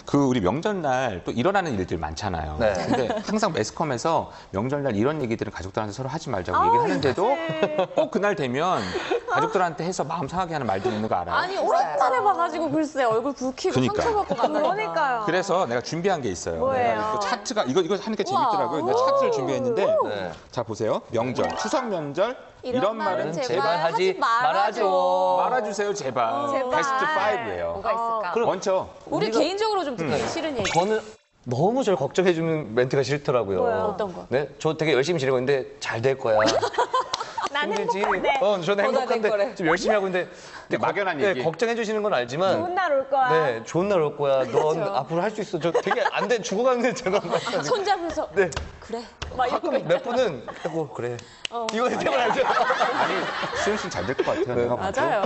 그 우리 명절날 또 일어나는 일들 많잖아요. 네. 근데 항상 매스컴에서 명절날 이런 얘기들은 가족들한테 서로 하지 말자고 얘기하는데도 꼭 그날 되면 가족들한테 해서 마음 상하게 하는 말들이 있는 거 알아요? 아니 오랜만에 봐가지고 글쎄 얼굴 붉히고 그러니까. 상처받고 간다니까. 그러니까요. 그래서 내가 준비한 게 있어요. 뭐예요? 내가 또 차트가 이거 하니까 재밌더라고요. 내가 차트를 준비했는데 네. 자 보세요. 명절, 추석 명절 이런 말은 제발 하지 말아줘. 말아주세요 제발. 제발. 베스트 5예요. 뭐가 있을까? 그럼 먼저 우리 개인적으로 좀 듣기 싫은 얘기. 저는 너무 저를 걱정해주는 멘트가 싫더라고요. 뭐요? 어떤 거? 네, 저 되게 열심히 지내고 있는데 잘 될 거야. 난 힘들지? 행복한데. 저는 될 행복한데 거래. 좀 열심히 하고 있는데 막연한 네, 얘기. 걱정해 주시는 건 알지만 좋은 날 올 거야. 네, 좋은 날 올 거야. 넌 앞으로 할 수 있어. 저 되게 안 돼. 죽어가는 데처럼. 손잡으면서 네. 그래. 가끔 몇 분은 그래. 이거 제발 알죠. 아니 수현 씨는 잘 될 것 같아요. 내가 봐도. 맞아요.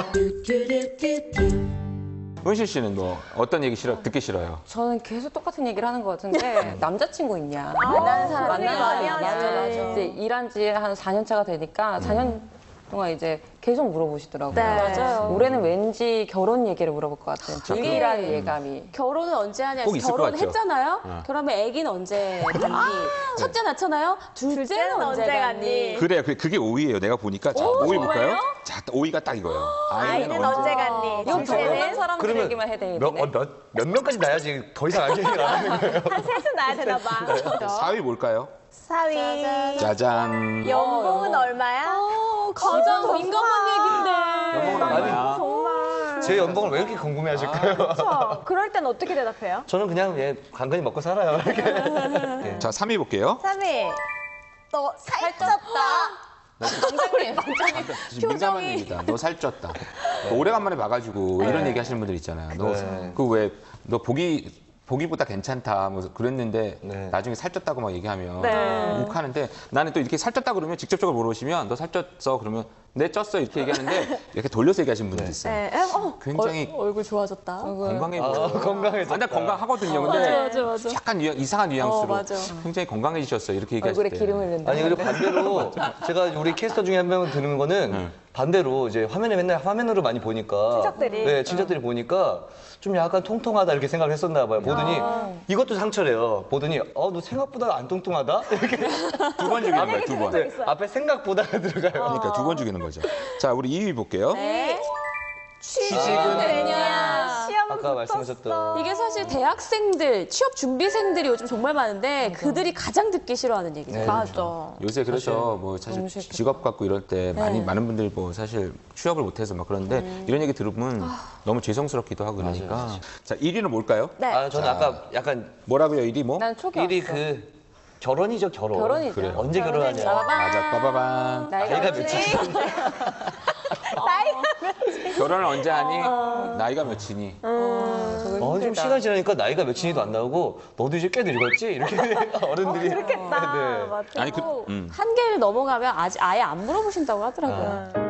은실 씨는 뭐 어떤 얘기 듣기 싫어요? 저는 계속 똑같은 얘기를 하는 것 같은데 남자친구 있냐? 만나는 사람 만나는 많이 사람 하지. 있냐? 이제 일한 지 한 4년 차가 되니까 4년 동안 이제 계속 물어보시더라고요. 네. 맞아요. 올해는 왠지 결혼 얘기를 물어볼 것 같아요. 불길한 예감이. 결혼은 언제 하냐? 꼭 있을 것 같죠? 결혼했잖아요. 그러면 아기는 언제 갖니? 첫째 낳잖아요. 둘째는 언제 갖니? 그래 그게 5위예요. 내가 보니까 자 5위 볼까요? 자 5위가 딱 이거예요. 아이는 언제 갔니? 이건 결혼한 둘째는 사람들 그러면 얘기만 해야 되는 몇 명까지 나야지 더 이상 알 얘기를 안 하는 거예요. 한 셋은 나야 되나 봐. 4위 뭘까요? 4위. 짜잔. 연봉은 얼마야? 가장 민감한 얘긴데. 연봉은 얼마야? 정말. 제 연봉을 왜 이렇게 궁금해하실까요? 그렇죠. 그럴 땐 어떻게 대답해요? 저는 그냥 간간히 먹고 살아요. 이렇게. 자 3위 볼게요. 3위. 너 살쪘다. 원장님. 민감한 얘기다. 너 살쪘다. 오래간만에 봐가지고 이런 얘기 하시는 분들 있잖아요. 너 네. 그 왜 너 보기보다 괜찮다 뭐 그랬는데 네. 나중에 살쪘다고 막 얘기하면 네. 욱하는데 나는 또 이렇게 살쪘다 그러면 직접적으로 물어보시면 너 살쪘어 그러면 네 쪘어 이렇게 얘기하는데 이렇게 돌려서 얘기하시는 분들 있어요. 네. 굉장히 얼굴 좋아졌다. 건강해 보여. 건강해졌다. 근데 건강하거든요. 근데 맞아. 약간 이상한 뉘앙스로 맞아. 굉장히 건강해지셨어요. 이렇게 얘기하실 얼굴에 때. 기름을 넣는다. 아니 그리고 반대로 제가 우리 캐스터 중에 한 명 드는 거는 반대로 이제 화면에 맨날 화면으로 많이 보니까 친척들이? 네 친척들이 보니까 좀 약간 통통하다 이렇게 생각을 했었나 봐요. 보더니 이것도 상처래요. 보더니 너 생각보다 안 통통하다 이렇게 두 번 죽이는 거예요. 두 번. 네, 앞에 생각보다가 들어가요. 그러니까 두 번 죽이는 거죠. 자 우리 2위 볼게요. 네. 취직은 됐냐? 시험 아까 말씀하셨던 이게 사실 대학생들, 취업 준비생들이 요즘 정말 많은데 그들이 가장 듣기 싫어하는 얘기죠. 네. 맞아. 요새 그래서 뭐 사실 직업 갖고 이럴 때 많은 분들이 뭐 사실 취업을 못해서 막 그런데 이런 얘기 들으면 너무 죄송스럽기도 하고 그러니까. 맞아요. 자 1위는 뭘까요? 네. 저는 아까 약간 뭐라고요 1위 뭐? 난 촉이 1위 왔어. 결혼이죠 결혼. 결혼이죠. 그래요. 언제 결혼하냐. 맞아 빠바밤. 나이가 나이가 몇이지? 결혼을 언제 하니? 나이가 몇이니? 좀 시간 지나니까 나이가 몇이니도 안 나오고 너도 이제 꽤 늙었지? 이렇게 어른들이 그렇겠다. 네. 맞아. 아니 한계를 넘어가면 아예 안 물어보신다고 하더라고요.